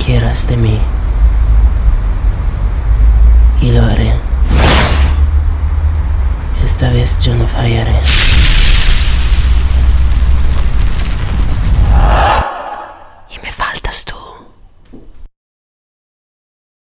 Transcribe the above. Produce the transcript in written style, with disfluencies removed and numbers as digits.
quieras de mí. Y lo haré. Esta vez yo no fallaré.